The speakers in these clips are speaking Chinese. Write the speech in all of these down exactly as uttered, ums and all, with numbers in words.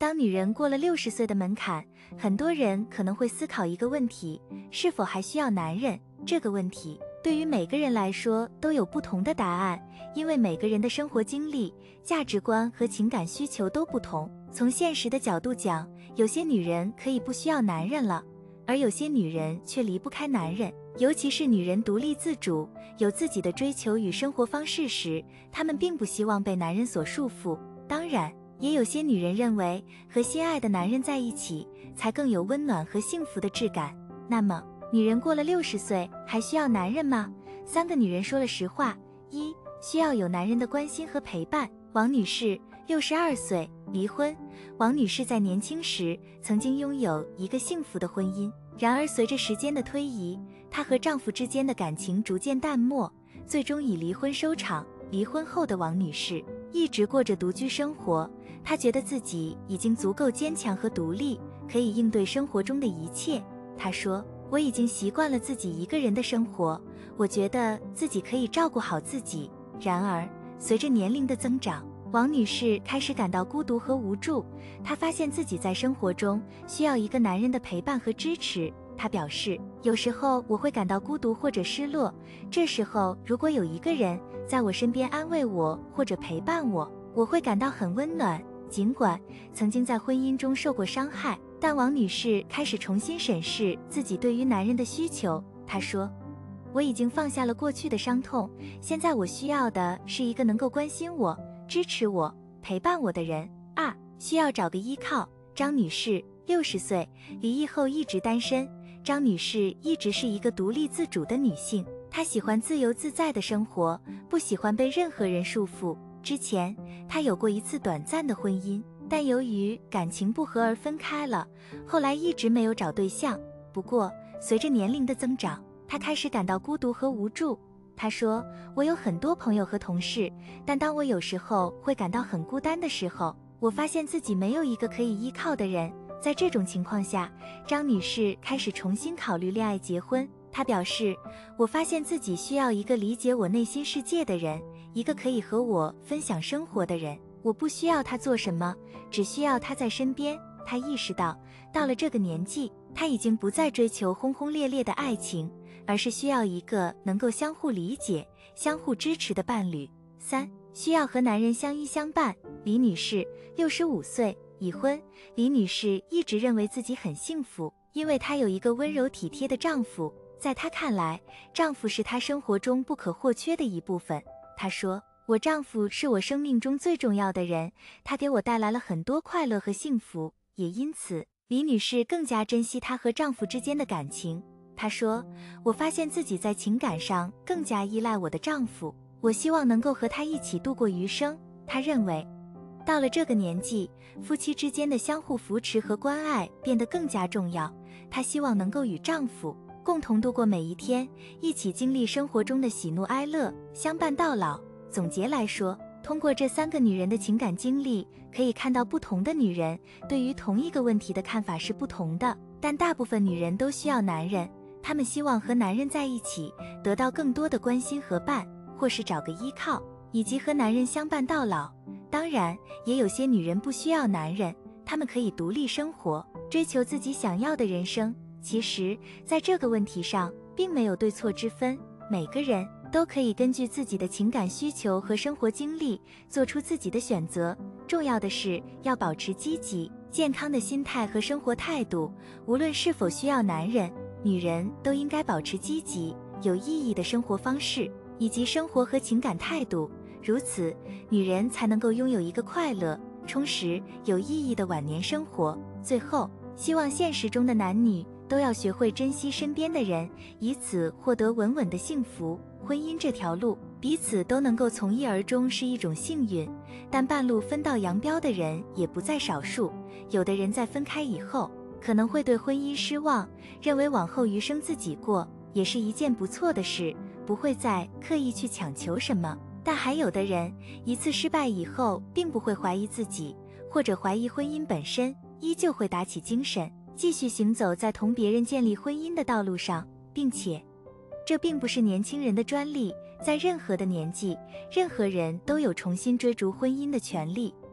当女人过了六十岁的门槛，很多人可能会思考一个问题：是否还需要男人？这个问题对于每个人来说都有不同的答案，因为每个人的生活经历、价值观和情感需求都不同。从现实的角度讲，有些女人可以不需要男人了，而有些女人却离不开男人。尤其是女人独立自主，有自己的追求与生活方式时，她们并不希望被男人所束缚。当然，也有些女人认为和心爱的男人在一起才更有温暖和幸福的质感。那么，女人过了六十岁还需要男人吗？三个女人说了实话：一、需要有男人的关心和陪伴。王女士，六十二岁，离婚。王女士在年轻时曾经拥有一个幸福的婚姻，然而随着时间的推移，她和丈夫之间的感情逐渐淡漠，最终以离婚收场。离婚后的王女士一直过着独居生活，她觉得自己已经足够坚强和独立，可以应对生活中的一切。她说：我已经习惯了自己一个人的生活，我觉得自己可以照顾好自己。然而，随着年龄的增长，王女士开始感到孤独和无助，她发现自己在生活中需要一个男人的陪伴和支持。她表示，有时候我会感到孤独或者失落，这时候如果有一个人在我身边安慰我或者陪伴我，我会感到很温暖。尽管曾经在婚姻中受过伤害，但王女士开始重新审视自己对于男人的需求。她说，我已经放下了过去的伤痛，现在我需要的是一个能够关心我、支持我、陪伴我的人。二、需要找个依靠。张女士，六十岁，离异后一直单身。张女士一直是一个独立自主的女性，她喜欢自由自在的生活，不喜欢被任何人束缚。之前，她有过一次短暂的婚姻，但由于感情不和而分开了，后来一直没有找对象。不过，随着年龄的增长，她开始感到孤独和无助。她说，我有很多朋友和同事，但当我有时候会感到很孤单的时候，我发现自己没有一个可以依靠的人。在这种情况下，张女士开始重新考虑恋爱结婚。她表示，我发现自己需要一个理解我内心世界的人，一个可以和我分享生活的人。我不需要他做什么，只需要他在身边。她意识到，到了这个年纪，她已经不再追求轰轰烈烈的爱情，而是需要一个能够相互理解、相互支持的伴侣。三、需要和男人相依相伴。李女士，六十五岁，已婚。李女士一直认为自己很幸福，因为她有一个温柔体贴的丈夫。在她看来，丈夫是她生活中不可或缺的一部分。她说，我丈夫是我生命中最重要的人，他给我带来了很多快乐和幸福，也因此，李女士更加珍惜她和丈夫之间的感情。她说，我发现自己在情感上更加依赖我的丈夫，我希望能够和他一起度过余生。她认为，到了这个年纪，夫妻之间的相互扶持和关爱变得更加重要。她希望能够与丈夫共同度过每一天，一起经历生活中的喜怒哀乐，相伴到老。总结来说，通过这三个女人的情感经历，可以看到不同的女人对于同一个问题的看法是不同的，但大部分女人都需要男人，她们希望和男人在一起，得到更多的关心和伴，或是找个依靠，以及和男人相伴到老。当然，也有些女人不需要男人，她们可以独立生活，追求自己想要的人生。其实，在这个问题上，并没有对错之分，每个人都可以根据自己的情感需求和生活经历，做出自己的选择。重要的是要保持积极、健康的心态和生活态度。无论是否需要男人，女人都应该保持积极、有意义的生活方式，以及生活和情感态度。如此，女人才能够拥有一个快乐、充实、有意义的晚年生活。最后，希望现实中的男女都要学会珍惜身边的人，以此获得稳稳的幸福。婚姻这条路，彼此都能够从一而终是一种幸运，但半路分道扬镳的人也不在少数。有的人在分开以后，可能会对婚姻失望，认为往后余生自己过也是一件不错的事，不会再刻意去强求什么。但还有的人，一次失败以后，并不会怀疑自己，或者怀疑婚姻本身，依旧会打起精神，继续行走在同别人建立婚姻的道路上，并且，这并不是年轻人的专利，在任何的年纪，任何人都有重新追逐婚姻的权利。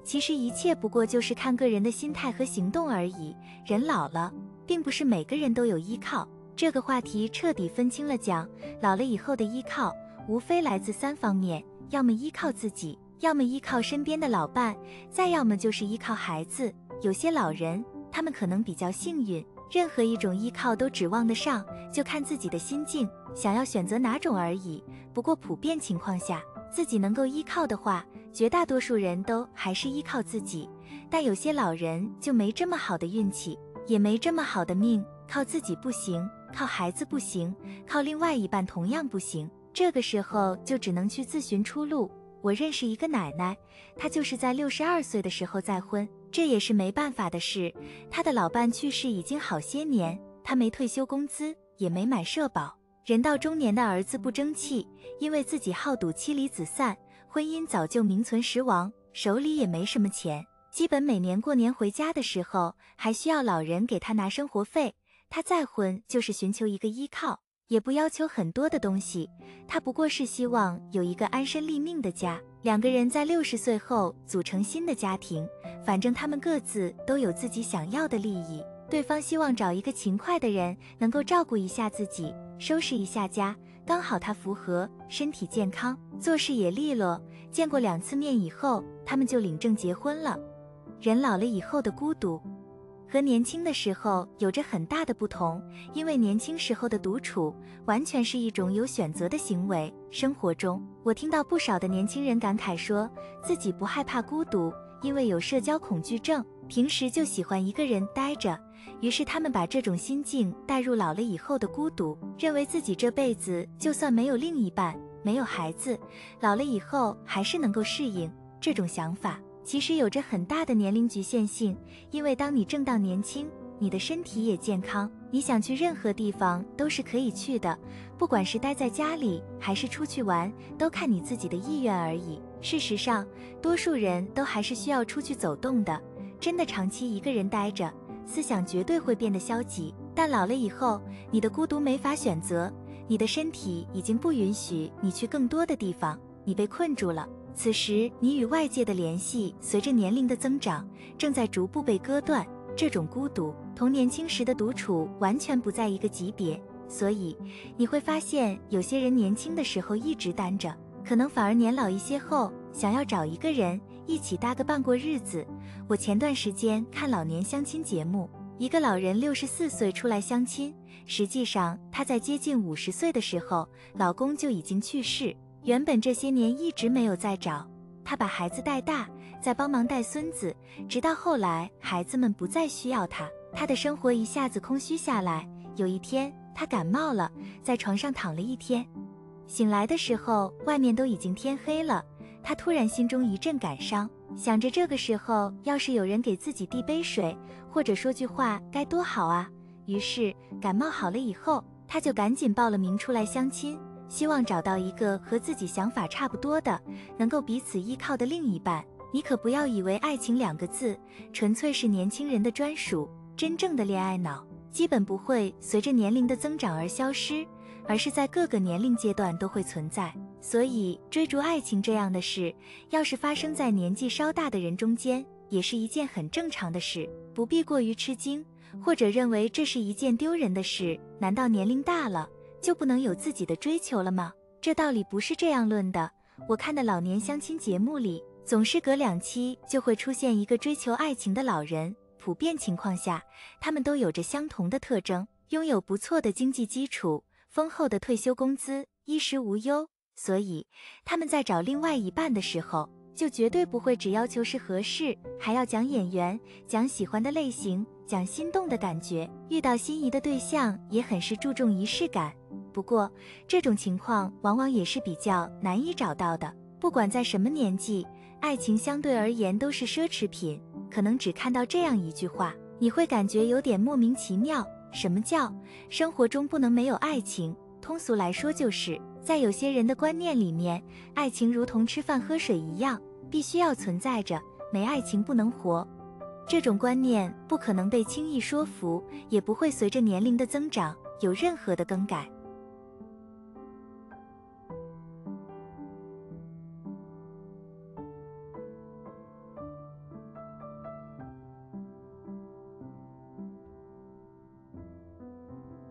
其实一切不过就是看个人的心态和行动而已。人老了，并不是每个人都有依靠。这个话题彻底分清了讲，老了以后的依靠，无非来自三方面，要么依靠自己，要么依靠身边的老伴，再要么就是依靠孩子。有些老人，他们可能比较幸运，任何一种依靠都指望得上，就看自己的心境，想要选择哪种而已。不过普遍情况下，自己能够依靠的话，绝大多数人都还是依靠自己。但有些老人就没这么好的运气，也没这么好的命，靠自己不行，靠孩子不行，靠另外一半同样不行，这个时候就只能去自寻出路。我认识一个奶奶，她就是在六十二岁的时候再婚，这也是没办法的事。她的老伴去世已经好些年，她没退休工资，也没买社保。人到中年的儿子不争气，因为自己好赌妻离子散，婚姻早就名存实亡，手里也没什么钱，基本每年过年回家的时候，还需要老人给他拿生活费。他再婚就是寻求一个依靠，也不要求很多的东西，他不过是希望有一个安身立命的家，两个人在六十岁后组成新的家庭，反正他们各自都有自己想要的利益，对方希望找一个勤快的人，能够照顾一下自己，收拾一下家，刚好他符合，身体健康，做事也利落。见过两次面以后，他们就领证结婚了。人老了以后的孤独和年轻的时候有着很大的不同，因为年轻时候的独处完全是一种有选择的行为。生活中，我听到不少的年轻人感慨说，自己不害怕孤独，因为有社交恐惧症，平时就喜欢一个人待着。于是他们把这种心境带入老了以后的孤独，认为自己这辈子就算没有另一半，没有孩子，老了以后还是能够适应。这种想法其实有着很大的年龄局限性，因为当你正当年轻，你的身体也健康，你想去任何地方都是可以去的，不管是待在家里还是出去玩，都看你自己的意愿而已。事实上，多数人都还是需要出去走动的，真的长期一个人待着，思想绝对会变得消极。但老了以后，你的孤独没法选择，你的身体已经不允许你去更多的地方，你被困住了。此时你与外界的联系随着年龄的增长正在逐步被割断，这种孤独同年轻时的独处完全不在一个级别。所以你会发现，有些人年轻的时候一直单着，可能反而年老一些后想要找一个人一起搭个伴过日子。我前段时间看老年相亲节目，一个老人六十四岁出来相亲，实际上她在接近五十岁的时候，老公就已经去世。原本这些年一直没有再找，她把孩子带大，再帮忙带孙子，直到后来孩子们不再需要她，她的生活一下子空虚下来。有一天她感冒了，在床上躺了一天，醒来的时候外面都已经天黑了，她突然心中一阵感伤，想着这个时候要是有人给自己递杯水，或者说句话该多好啊。于是感冒好了以后，她就赶紧报了名出来相亲，希望找到一个和自己想法差不多的，能够彼此依靠的另一半。你可不要以为爱情两个字纯粹是年轻人的专属，真正的恋爱脑基本不会随着年龄的增长而消失，而是在各个年龄阶段都会存在。所以追逐爱情这样的事，要是发生在年纪稍大的人中间，也是一件很正常的事，不必过于吃惊，或者认为这是一件丢人的事。难道年龄大了就不能有自己的追求了吗？这道理不是这样论的。我看的老年相亲节目里，总是隔两期就会出现一个追求爱情的老人，普遍情况下，他们都有着相同的特征，拥有不错的经济基础，丰厚的退休工资，衣食无忧。所以他们在找另外一半的时候，就绝对不会只要求是合适，还要讲眼缘，讲喜欢的类型，讲心动的感觉。遇到心仪的对象也很是注重仪式感，不过这种情况往往也是比较难以找到的。不管在什么年纪，爱情相对而言都是奢侈品。可能只看到这样一句话，你会感觉有点莫名其妙。什么叫生活中不能没有爱情？通俗来说，就是在有些人的观念里面，爱情如同吃饭喝水一样，必须要存在着，没爱情不能活。这种观念不可能被轻易说服，也不会随着年龄的增长有任何的更改。